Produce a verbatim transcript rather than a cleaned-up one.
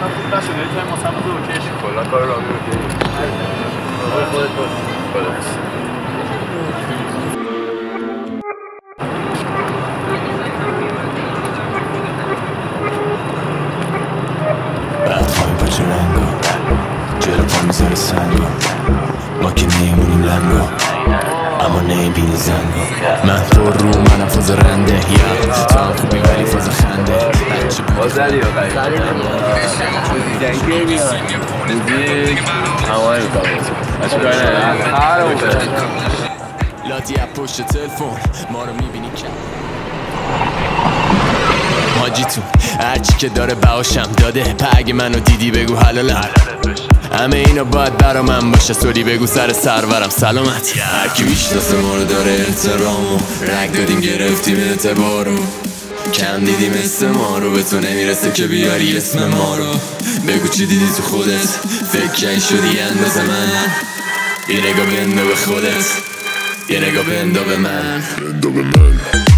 خوب نشده یه تایم مثلا بده اوکیش کلا کار رامی اوکی خودت باش خودت بعدهای با چه رنگا جلو پا میذاره سنگا ما که نیمونیم لنگا اما نیبینی زنگا من پر رو منم فاز رنده یا تو هم خوبی ولی فاز خنده با زدی یا قریب جنگی میاد موزیک همه میکنم بچه کاری نداریم هر رو لاتی از پشت تلفن ما رو میبینی که ماجیتون هرچی که داره بهاشم داده پگ منو دیدی بگو حلالم همه اینا باید برا من باشه سولی بگو سر سرورم سلامت هرکی میشناسه ما رو داره احترامو رگ دادیم گرفتیم اعتبارو کم دیدیم اسم ما رو به تو نمیرسه که بیاری اسم ما رو بگو چی دیدی تو خودت فکر شدی اندازه من یه نگاه بندو به خودت یه نگاه بندو به من بندو به من